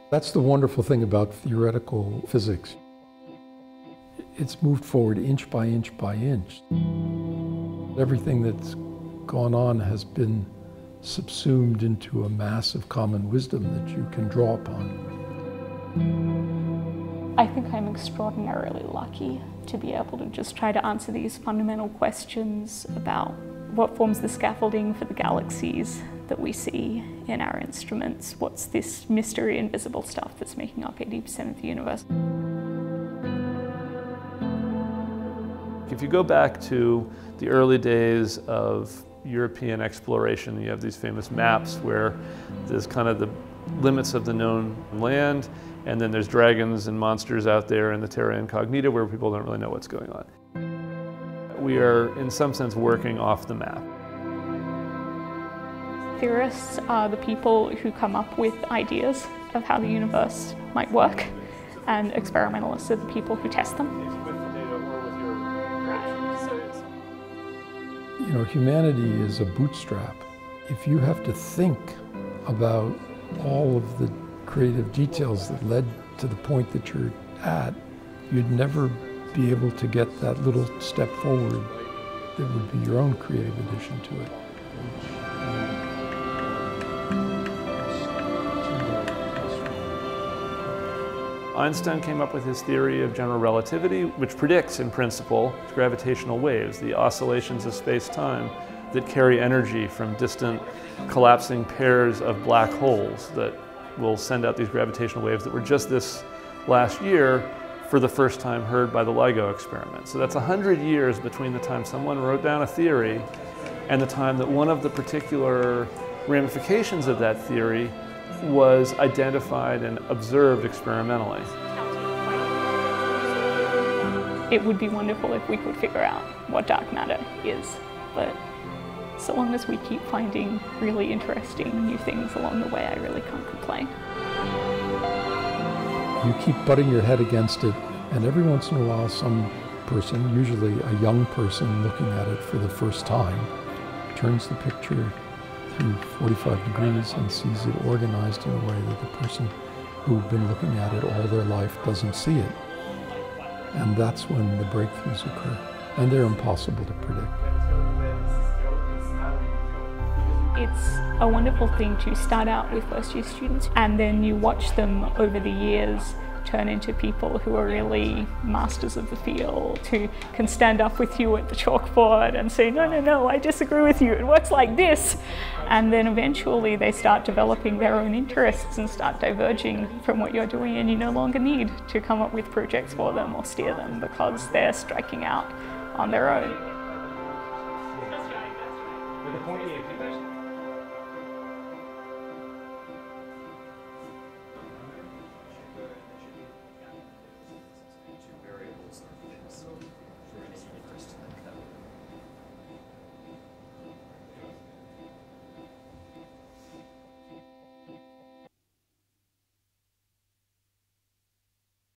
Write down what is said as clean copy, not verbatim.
That's the wonderful thing about theoretical physics. It's moved forward inch by inch by inch. Everything that's gone on has been subsumed into a mass of common wisdom that you can draw upon. I think I'm extraordinarily lucky to be able to just try to answer these fundamental questions about what forms the scaffolding for the galaxies that we see in our instruments. What's this mystery, invisible stuff that's making up 80% of the universe? If you go back to the early days of European exploration, you have these famous maps where there's kind of the limits of the known land, and then there's dragons and monsters out there in the terra incognita where people don't really know what's going on. We are, in some sense, working off the map. Theorists are the people who come up with ideas of how the universe might work, and experimentalists are the people who test them. You know, humanity is a bootstrap. If you have to think about all of the creative details that led to the point that you're at, you'd never be able to get that little step forward that would be your own creative addition to it. Einstein came up with his theory of general relativity, which predicts, in principle, gravitational waves, the oscillations of space-time that carry energy from distant collapsing pairs of black holes that will send out these gravitational waves that were just this last year for the first time heard by the LIGO experiment. So that's 100 years between the time someone wrote down a theory and the time that one of the particular ramifications of that theory was identified and observed experimentally. It would be wonderful if we could figure out what dark matter is, but so long as we keep finding really interesting new things along the way, I really can't complain. You keep butting your head against it, and every once in a while some person, usually a young person looking at it for the first time, turns the picture through 45 degrees and sees it organized in a way that the person who's been looking at it all their life doesn't see it. And that's when the breakthroughs occur, and they're impossible to predict. It's a wonderful thing to start out with first-year students, and then you watch them over the years turn into people who are really masters of the field, who can stand up with you at the chalkboard and say, no, no, no, I disagree with you, it works like this. And then eventually they start developing their own interests and start diverging from what you're doing, and you no longer need to come up with projects for them or steer them because they're striking out on their own.